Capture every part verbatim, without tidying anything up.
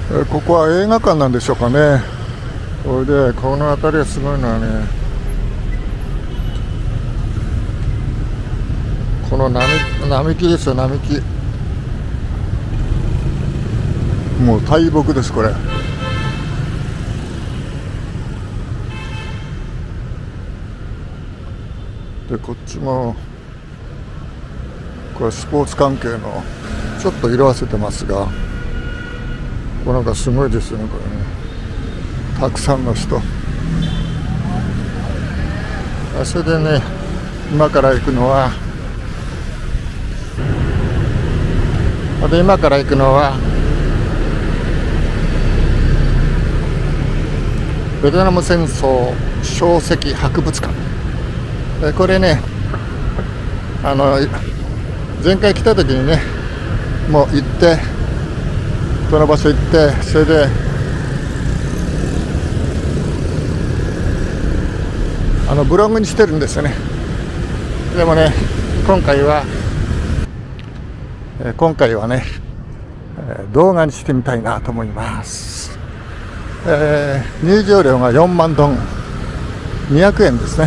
えここは映画館なんでしょうかね。それでこの辺りはすごいのはね、この並並木ですよ。並木、もう大木ですこれ。でこっちもこれスポーツ関係のちょっと色あせてますが、これなんかすごいですよねこれね。たくさんの人。それでね、今から行くのはで今から行くのはベトナム戦争小石博物館。これね、あの前回来た時にね、もう行ってこの場所行って、それであのブログにしてるんですよね。でもね、今回は今回はね動画にしてみたいなと思います。えー、入場料がよんまんドン、にひゃくえんですね。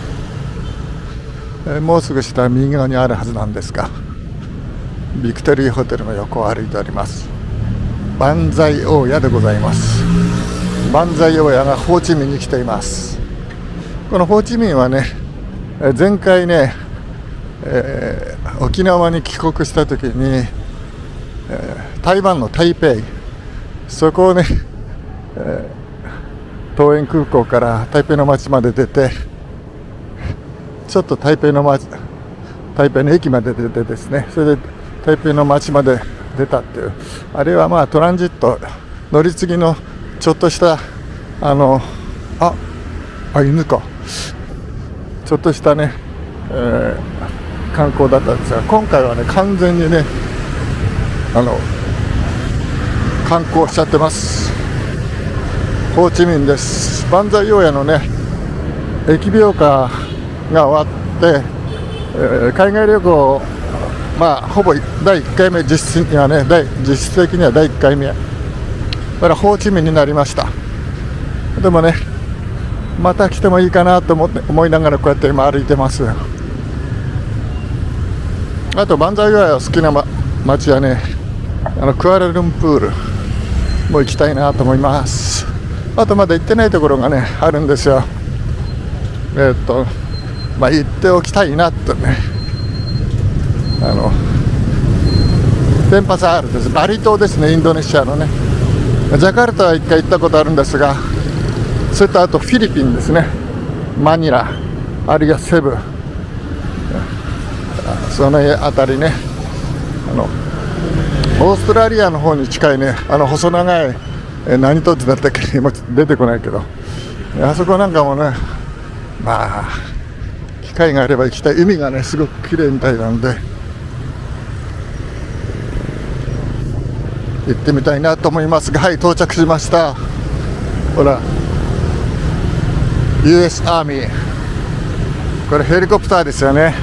えー、もうすぐ下右側にあるはずなんですが、ビクトリーホテルの横を歩いております。万歳大屋でございます。万歳大屋がホーチミンに来ています。このホーチミンはね、前回ね、えー、沖縄に帰国した時に、えー、台湾の台北、そこをね、えー、桃園空港から台北の街まで出て、ちょっと台北の街、台北の駅まで出てですね、それで台北の街まで出たっていう、あれはまあトランジット乗り継ぎのちょっとしたあのああ犬かちょっとしたね、えー、観光だったんですが、今回はね完全にねあの観光しちゃってます。ホーチミンです。万歳大屋のね疫病化が終わって、えー、海外旅行、まあほぼだいいっかいめ、実質にはね実質的にはだいいっかいめだからホーチミンになりました。でもねまた来てもいいかなと思って思いながらこうやって今歩いてます。あと万歳大屋好きな、ま、街はねあのクアラルンプールも行きたいなと思います。あとまだ行ってないところがねあるんですよ。えー、っとまあ行っておきたいなとね、あのデンパサールです。バリ島ですね、インドネシアのね。ジャカルタは一回行ったことあるんですが、それとあとフィリピンですね、マニラあるいはセブ、その辺りね、あのオーストラリアの方に近いね、あの細長いえ何島ってだったっけ、今出てこないけど、あそこなんかもね、まあ機会があれば行きたい。海がねすごく綺麗みたいなので行ってみたいなと思いますが、はい、到着しました。ほら ユーエス アーミー、これヘリコプターですよね。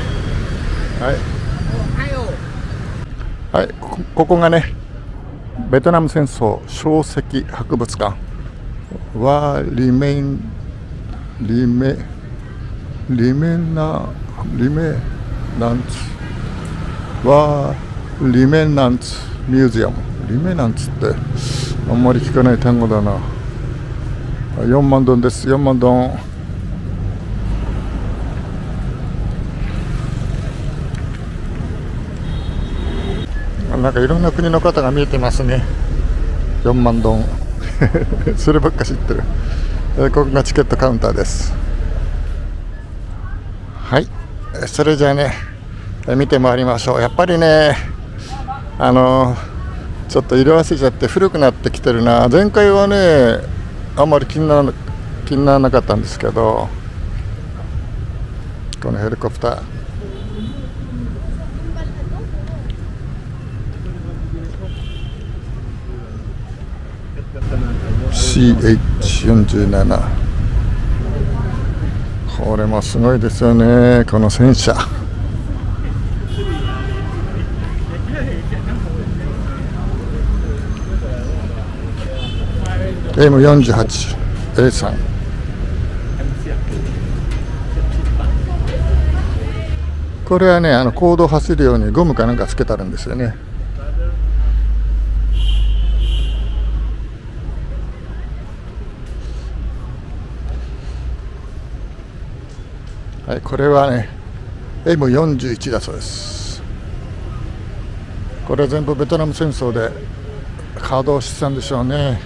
はい、はい、こ, ここがねベトナム戦争小石博物館はリメンリメリメナリメナンツはリメナンツミュージアム、リメナンツってあんまり聞かない単語だな。よんまんドンです。よんまんドン。なんかいろんな国の方が見えてますね。よんまんドンそればっか知ってる。ここがチケットカウンターです。はい、それじゃあね見て回りましょう。やっぱりねあのちょっと色あせちゃって古くなってきてるな。前回はねあんまり気になら気にならなかったんですけど、このヘリコプターシーエイチよんじゅうなな、 これもすごいですよね、この戦車。 エムよんじゅうはちエーさん。これはね、あの公道走るようにゴムかなんかつけてあるんですよね。はい、これはね エムよんじゅういち だそうです。これは全部ベトナム戦争で稼働してたんでしょうね。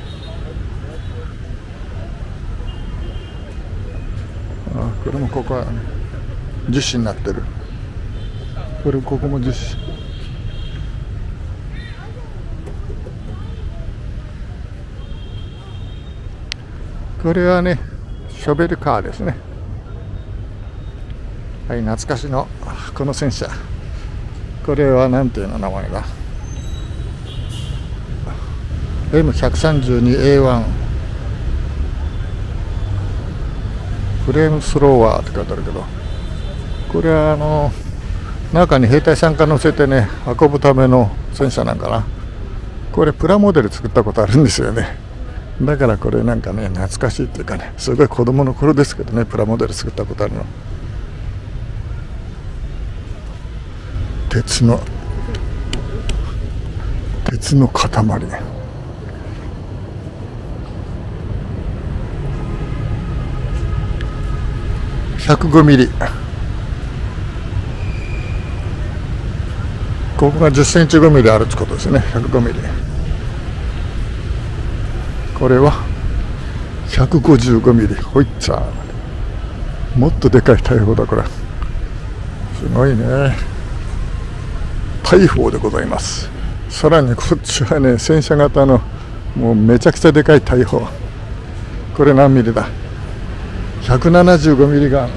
あ、これもここは、ね、樹脂になってる。これここも樹脂。これはねショベルカーですね。はい、懐かしのこの戦車。これは何ていうの名前だ。 エムひゃくさんじゅうにエーワン フレームスローワーって書いてあるけど、これはあの中に兵隊さんが乗せてね運ぶための戦車なんかな。これプラモデル作ったことあるんですよね。だからこれなんかね懐かしいっていうかね、すごい子供の頃ですけどね、プラモデル作ったことあるの。鉄の鉄の塊。ひゃくごミリ。ここがじゅっセンチごミリあるってことですね。ひゃくごミリ。これはひゃくごじゅうごミリ。ほいっちゃー。もっとでかい大砲だこれ。すごいね。大砲でございます。さらにこっちはね戦車型のもうめちゃくちゃでかい大砲。これ何ミリだ。ひゃくななじゅうごミリガン。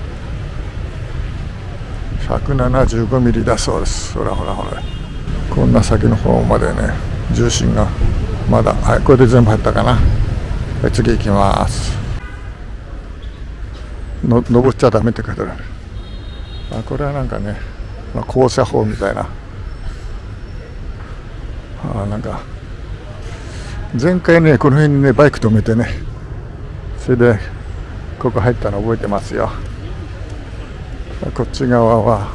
ひゃくななじゅうごミリだそうです。ほらほらほら、こんな先の方までね重心がまだ。はい、これで全部入ったかな。はい、次行きます。の登っちゃダメって書いてある。あ、これはなんかね、まあ、高射砲みたいな。あ、なんか前回ねこの辺にねバイク止めてね、それでここ入ったの覚えてますよ。こっち側は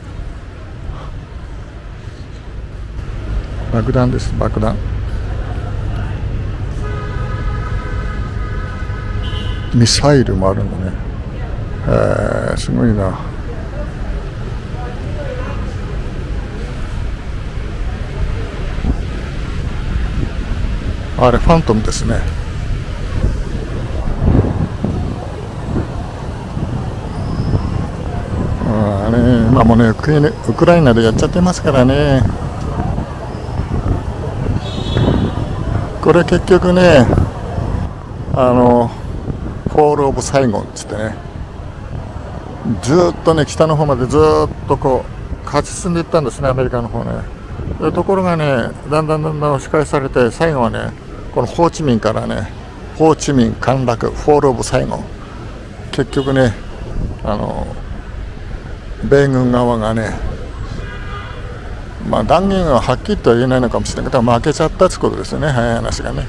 爆弾です。爆弾。ミサイルもあるんだね。えー、すごいな。あれファントムですね。あれ今もねウクライナでやっちゃってますからね。これ結局ねあのフォール・オブ・サイゴンっつってね、ずーっとね北の方までずーっとこう勝ち進んでいったんですね、アメリカの方ね。でところがねだんだんだんだん押し返されて、最後はねこのホーチミンからね、ホーチミン陥落、フォール・オブ・サイゴン。結局ねあの米軍側がね、まあ断言ははっきりとは言えないのかもしれないけど負けちゃったってことですよね、早い話がね。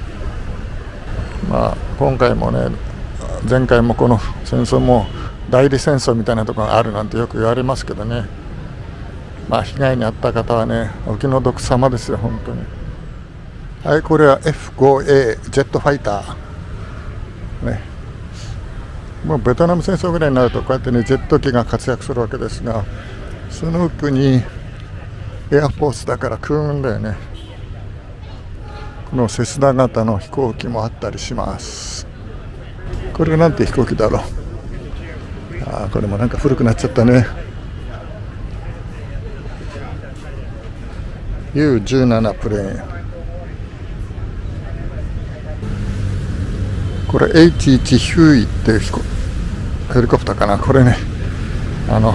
まあ今回もね前回もこの戦争も代理戦争みたいなところがあるなんてよく言われますけどね、まあ被害に遭った方はねお気の毒様ですよ本当に。はい、これは エフファイブエー ジェットファイターね。もうベトナム戦争ぐらいになるとこうやってねジェット機が活躍するわけですが、その国エアフォースだから空軍だよね。このセスナ型の飛行機もあったりします。これなんて飛行機だろう。あ、これもなんか古くなっちゃったね。 ユーじゅうなな プレーン。これ エイチワンヒューイっていう飛行ヘリコプターかな。これねあの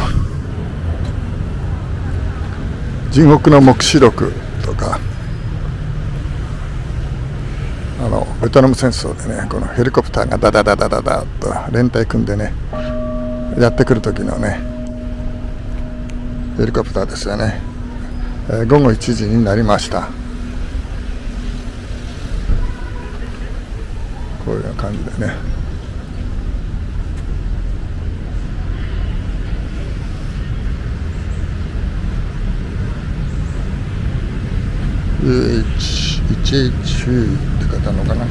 地獄の黙示録とかあのベトナム戦争でねこのヘリコプターがダダダダダダと連隊組んでねやってくる時のねヘリコプターですよね。えー、ごごいちじになりました。 こういう感じでね。ユーエイチいちエイチユー って書いてあるのかな。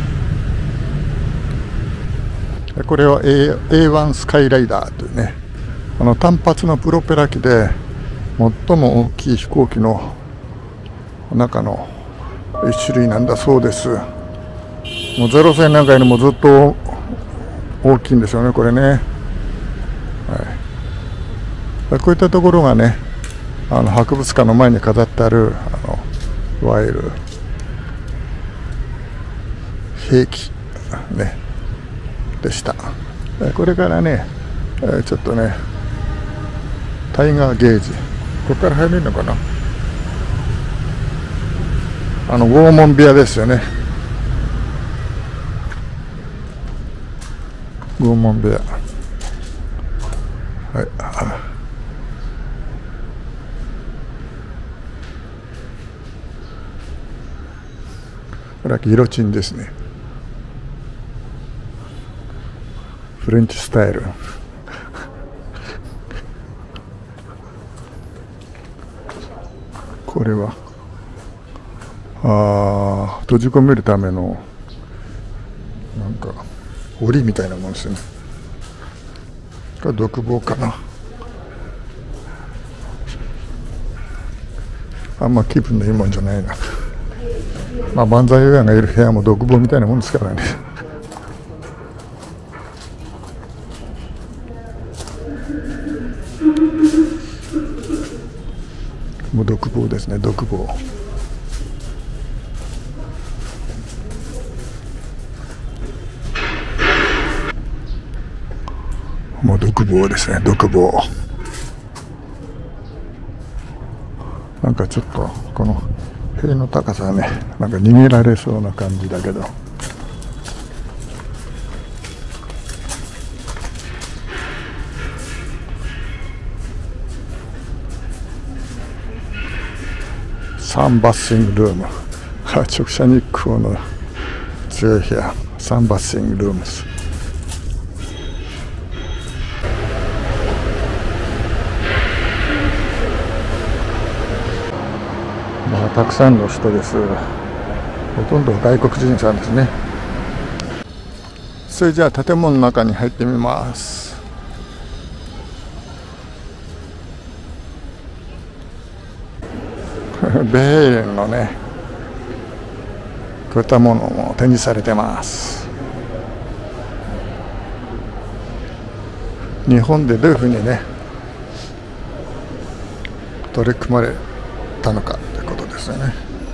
これは エーワン スカイライダーというね、あの単発のプロペラ機で最も大きい飛行機の中の一種類なんだそうです。もうゼロ戦なんかよりもずっと大きいんですよね、これね。はい、こういったところがね、あの博物館の前に飾ってあるあのいわゆる兵器ねでした。これからね、ちょっとねタイガーゲージ、ここから入れるのかな。あの拷問部屋ですよね。拷問部屋。はい。これはギロチンですね。フレンチスタイル。これはあ閉じ込めるためのなんか檻みたいなものですよね。これ独房かな。あんま気分のいいもんじゃないな。まあ万歳親がいる部屋も独房みたいなもんですからね。もう独房ですね、独房。もう独房ですね、独房。なんかちょっとこの塀の高さはね、なんか逃げられそうな感じだけど。サンバッシングルーム。直射日光の強い部屋、サンバッシングルームです。まあ、たくさんの人です。ほとんど外国人さんですね。それじゃあ建物の中に入ってみます。ベーレンのね、こういったものも展示されてます。日本でどういうふうにね取り組まれたのかということですよね。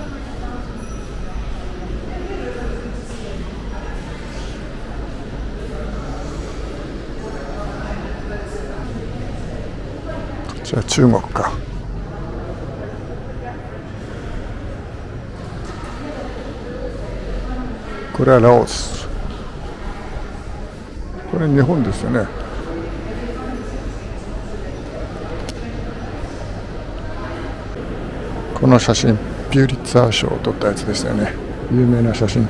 こちら中国か。これはラオス。これ日本ですよね。この写真ピューリッツァー賞を撮ったやつですよね。有名な写真。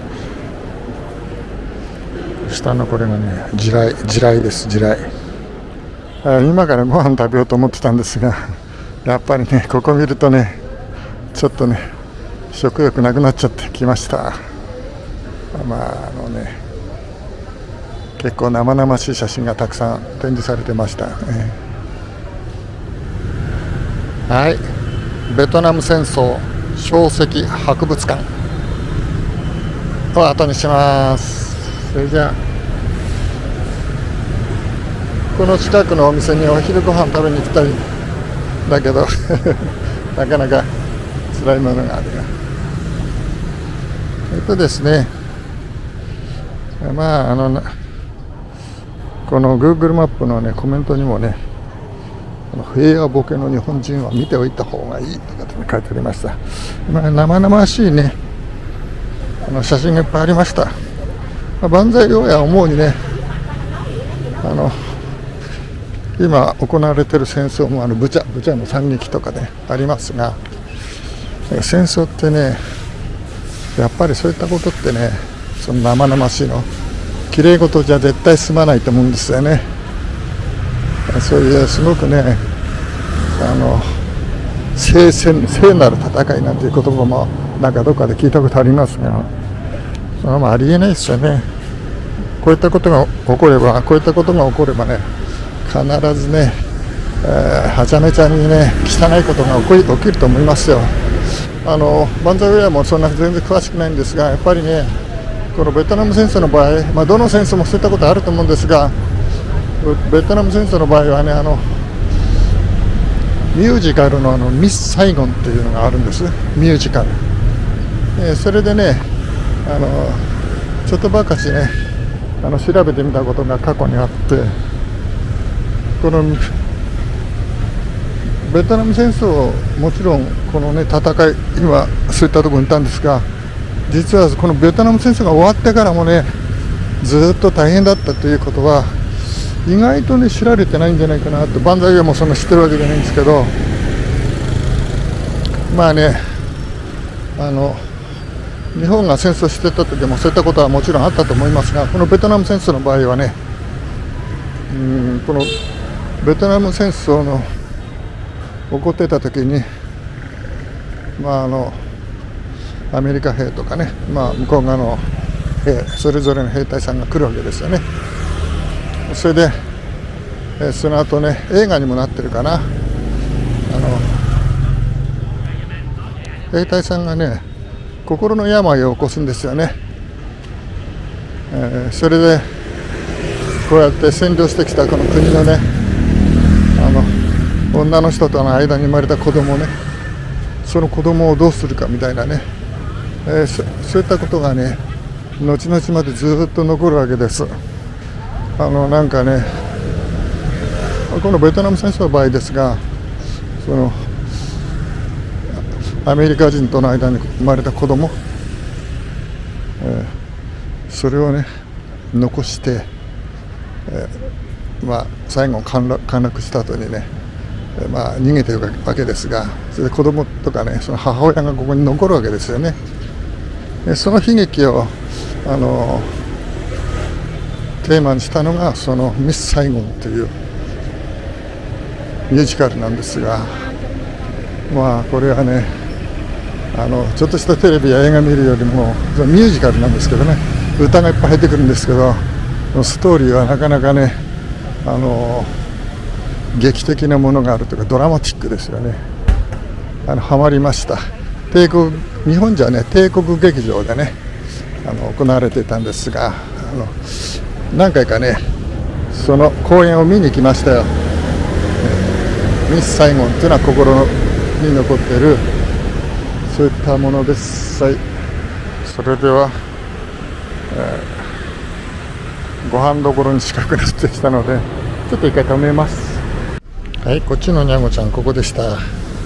下のこれがね地雷地雷です地雷。今からご飯食べようと思ってたんですが、やっぱりねここ見るとねちょっとね食欲なくなっちゃってきました。まああのね結構生々しい写真がたくさん展示されてました、ね、はい、ベトナム戦争小石博物館を後にします。それじゃあこの近くのお店にお昼ご飯食べに行きたいんだけどなかなか辛いものがあるが、えっとですねまああのこの Google マップのねコメントにもね、平和ボケの日本人は見ておいた方がいいとかって書いてありました。まあ、生々しいねあの写真がいっぱいありました。まあ、万歳両や思うにねあの今行われている戦争もあのブチャブチャの惨劇とかねありますが、戦争ってねやっぱりそういったことってねその生々しいのきれい事じゃ絶対済まないと思うんですよね。そういうすごくね、あの聖戦聖なる戦いなんていう言葉もなんかどっかで聞いたことありますが、それはありえないですよね。こういったことが起こればこういったことが起こればね、必ずね、えー、はちゃめちゃにね汚いことが起こり起きると思いますよ。あのバンザイウェアもそんな全然詳しくないんですが、やっぱりねこのベトナム戦争の場合、まあ、どの戦争もそういったことあると思うんですが、ベトナム戦争の場合はね、あのミュージカルのあのミス・サイゴンっていうのがあるんです。ミュージカル、えー、それでね、あのちょっとばかしねあの調べてみたことが過去にあって、このベトナム戦争、もちろんこのね戦い、今そういったところにいたんですが、実はこのベトナム戦争が終わってからもねずっと大変だったということは意外とね知られてないんじゃないかなと。バンザイはもうそんな知ってるわけじゃないんですけど、まあね、あの日本が戦争してた時もそういったことはもちろんあったと思いますが、このベトナム戦争の場合はね、うん、このベトナム戦争の起こってた時に、まああのアメリカ兵とかね、まあ、向こう側の兵、それぞれの兵隊さんが来るわけですよね。それで、えその後ね映画にもなってるかな、あの兵隊さんがね心の病を起こすんですよね。えー、それでこうやって占領してきたこの国のね、あの女の人との間に生まれた子供ね、その子供をどうするかみたいなね、えー、そ, そういったことがね後々までずっと残るわけです。あのなんかね、このベトナム戦争の場合ですが、そのアメリカ人との間に生まれた子供、えー、それをね残して、えー、まあ最後陥落、陥落した後にね、えー、まあ逃げてるわけですが、それで子供とかねその母親がここに残るわけですよね。でその悲劇をあのテーマにしたのがそのミス・サイゴンというミュージカルなんですが、まあこれはね、あのちょっとしたテレビや映画見るよりもミュージカルなんですけどね、歌がいっぱい入ってくるんですけど、ストーリーはなかなかね、あの劇的なものがあるというかドラマチックですよね。あのハマりました。帝国日本じゃね帝国劇場でねあの行われていたんですが、あの何回かねその公演を見に来ましたよ。ミス・サイゴンというのは心に残っているそういったものです。はい、それでは、えー、ご飯どころに近くなってきたのでちょっと一回止めます。はい、こっちのニャゴちゃんここでした。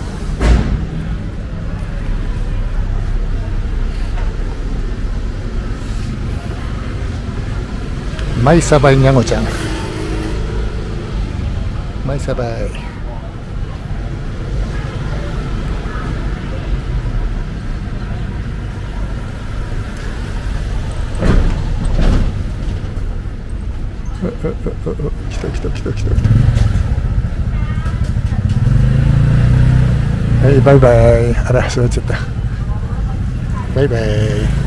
マイサバイニャゴちゃん、マイサバイ。来た来た来た来た。はい、バイバイ。あら、座っちゃった。バイバイ。